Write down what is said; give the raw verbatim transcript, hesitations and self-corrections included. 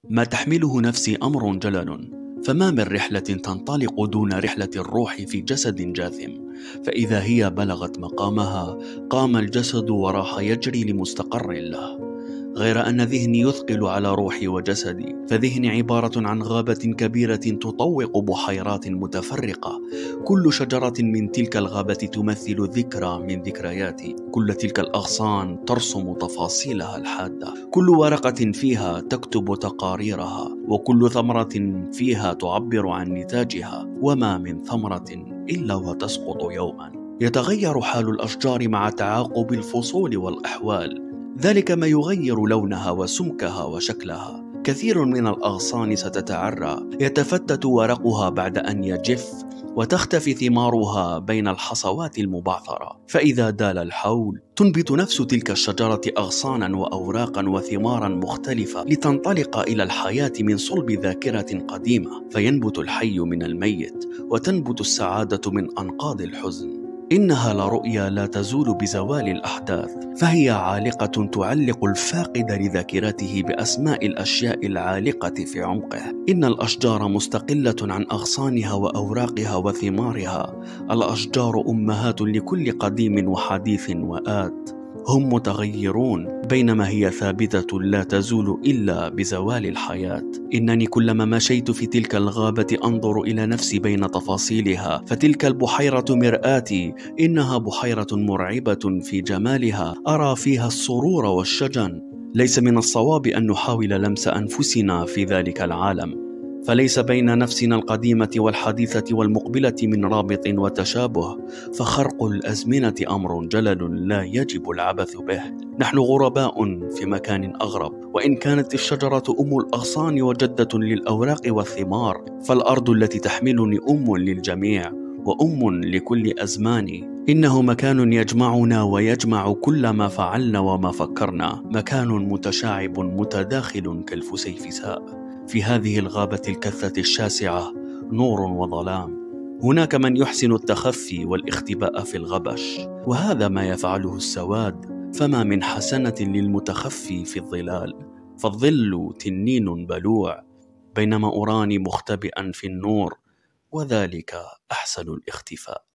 ما تحمله نفسي أمر جلل، فما من رحلة تنطلق دون رحلة الروح في جسد جاثم، فإذا هي بلغت مقامها قام الجسد وراح يجري لمستقر له. غير أن ذهني يثقل على روحي وجسدي، فذهني عبارة عن غابة كبيرة تطوق بحيرات متفرقة، كل شجرة من تلك الغابة تمثل ذكرى من ذكرياتي، كل تلك الأغصان ترسم تفاصيلها الحادة، كل ورقة فيها تكتب تقاريرها، وكل ثمرة فيها تعبر عن نتاجها، وما من ثمرة إلا وتسقط يوما. يتغير حال الأشجار مع تعاقب الفصول والأحوال، ذلك ما يغير لونها وسمكها وشكلها. كثير من الأغصان ستتعرى، يتفتت ورقها بعد أن يجف، وتختفي ثمارها بين الحصوات المبعثرة، فإذا دال الحول تنبت نفس تلك الشجرة أغصانا وأوراقا وثمارا مختلفة لتنطلق إلى الحياة من صلب ذاكرة قديمة، فينبت الحي من الميت، وتنبت السعادة من أنقاض الحزن. إنها لرؤيا لا تزول بزوال الأحداث، فهي عالقة تعلق الفاقد لذاكرته بأسماء الأشياء العالقة في عمقه. إن الأشجار مستقلة عن أغصانها وأوراقها وثمارها. الأشجار أمهات لكل قديم وحديث وآت، هم متغيرون بينما هي ثابتة لا تزول إلا بزوال الحياة. إنني كلما مشيت في تلك الغابة أنظر إلى نفسي بين تفاصيلها، فتلك البحيرة مرآتي. إنها بحيرة مرعبة في جمالها، أرى فيها السرور والشجن. ليس من الصواب أن نحاول لمس أنفسنا في ذلك العالم، فليس بين نفسنا القديمة والحديثة والمقبلة من رابط وتشابه، فخرق الأزمنة أمر جلل لا يجب العبث به. نحن غرباء في مكان أغرب، وإن كانت الشجرة أم الأغصان وجدة للأوراق والثمار، فالأرض التي تحملني أم للجميع وأم لكل أزماني. إنه مكان يجمعنا ويجمع كل ما فعلنا وما فكرنا، مكان متشعب متداخل كالفسيفساء. في هذه الغابة الكثة الشاسعة نور وظلام. هناك من يحسن التخفي والاختباء في الغبش، وهذا ما يفعله السواد، فما من حسنة للمتخفي في الظلال، فالظل تنين بلوع، بينما أراني مختبئا في النور، وذلك أحسن الاختفاء.